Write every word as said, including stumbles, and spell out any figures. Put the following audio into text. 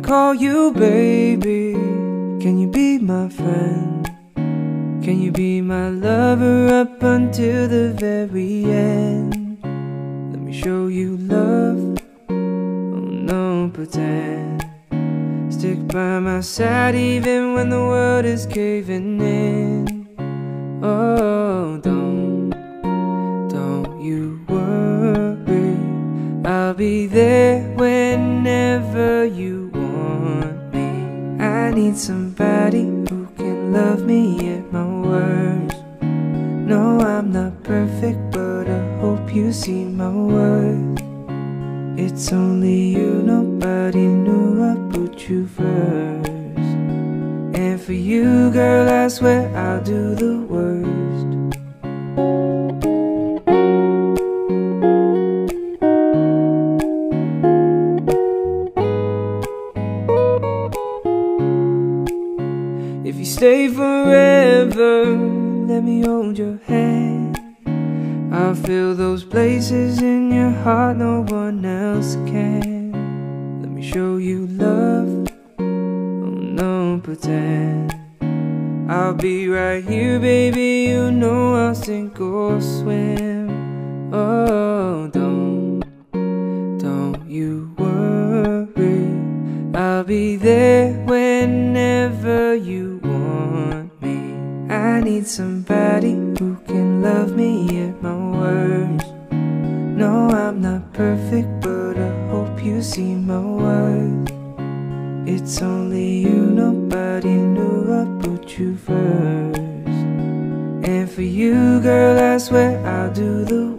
call you baby? Can you be my friend? Can you be my lover up until the very end? Let me show you love, oh no pretend. Stick by my side even when the world is caving in. Oh, don't, don't you worry, I'll be there whenever you want me. I need somebody who can love me at my worst. No, I'm not perfect, but I hope you see my worth. It's only you, nobody knew I put you first. And for you, girl, I swear I'll do the worst. If you stay forever, let me hold your hand. I'll fill those places in your heart no one else can. Let me show you love, oh no pretend. I'll be right here, baby, you know I'll sink or swim. Oh, don't, don't you worry, I'll be there whenever you want me. I need somebody who can love me at my worst. No, I'm not perfect, but I hope you see my worth. It's only you, nobody knew I put you first. And for you, girl, I swear I'll do the